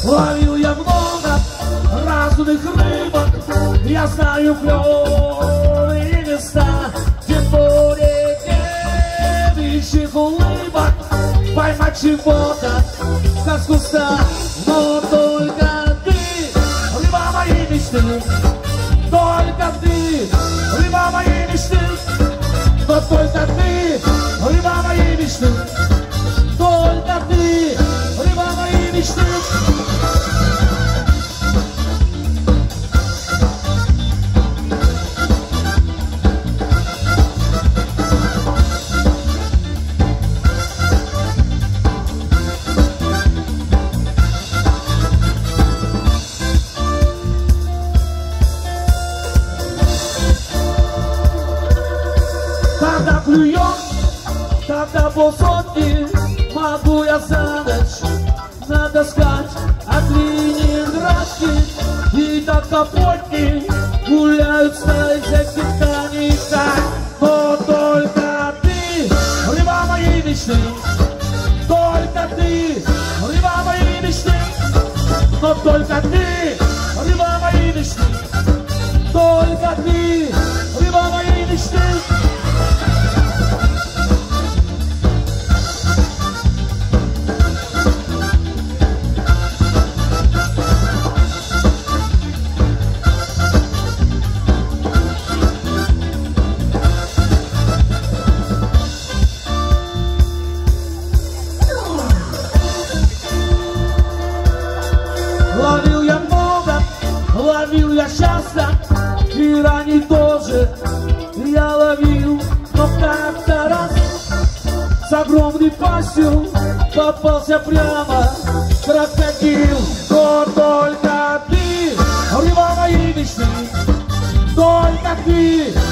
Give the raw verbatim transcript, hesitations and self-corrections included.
Ловил я много разных рыбок, я знаю клёвые места, тем более девичьих улыбок. Поймать чего-то, как с куста, но только ты, рыба моей мечты. Только ты, рыба моей мечты. Но только ты, рыба моей мечты. Только ты, рыба моей мечты. Когда клюет, тогда полсотни могу я за ночь натаскать от Ленинградки. И так капотки гуляют стаи всяких тканей так. Но только ты, рыба моей мечты. Только ты, рыба моей мечты. Но только ты, рыба моей мечты. Только ты, рыба моей мечты. Ловил я много, ловил я часто, и ранее тоже я ловил. Но как-то раз с огромной пастью попался прямо крокодил. Но только ты, рыба моей мечты. Только ты,